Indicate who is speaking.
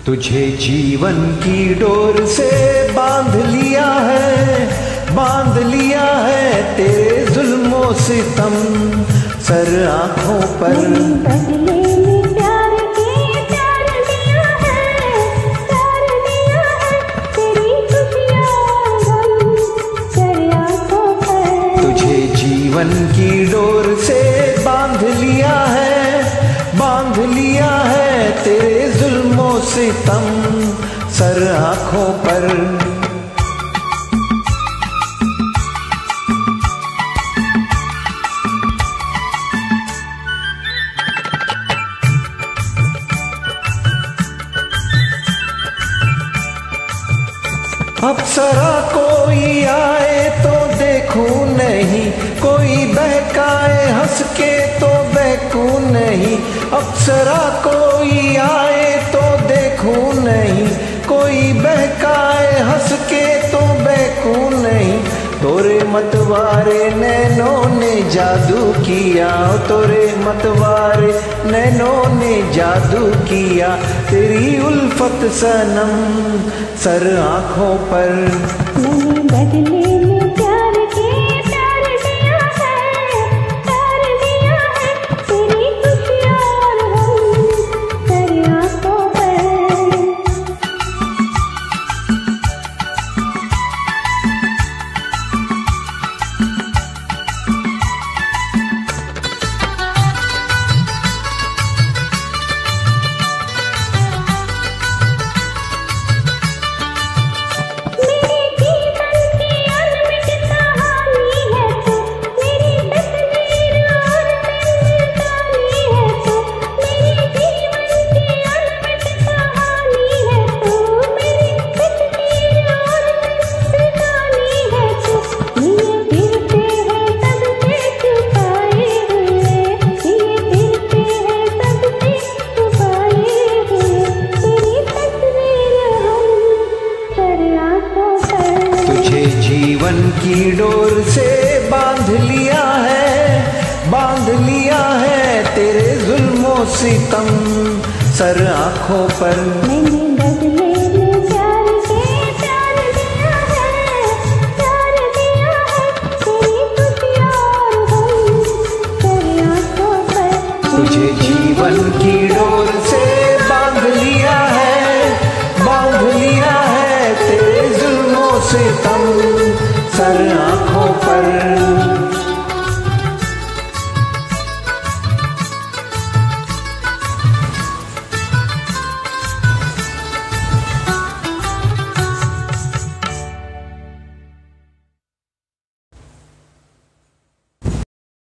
Speaker 1: तुझे जीवन की डोर से बांध लिया है तेरे जुल्मों सितम सर आँखों पर।
Speaker 2: बदले में प्यार के प्यार दिया है तेरी खुशियाँ गम सर आँखों पर।
Speaker 1: तुझे जीवन की डोर से बांध लिया है तेरे जुल्मों सितम सर आँखों पर। अप्सरा कोई आए तो देखूं नहीं, कोई बहकाए हंस के तो बहकूं नहीं। अप्सरा कोई आए तो देखूं नहीं, कोई बहकाए हंस के तो बहकूं नहीं। तोरे मतवारे नैनों ने जादू किया, तोरे मतवारे नैनों ने जादू किया। तेरी उल्फत सनम सर आँखों पर।
Speaker 2: मैंने बदले में प्यार के प्यार दिया है तेरी खुशियाँ और गम सर आँखों पर।
Speaker 1: जीवन की डोर से बांध लिया है तेरे जुल्मों सितम सर आँखों पर।
Speaker 2: मैंने बदले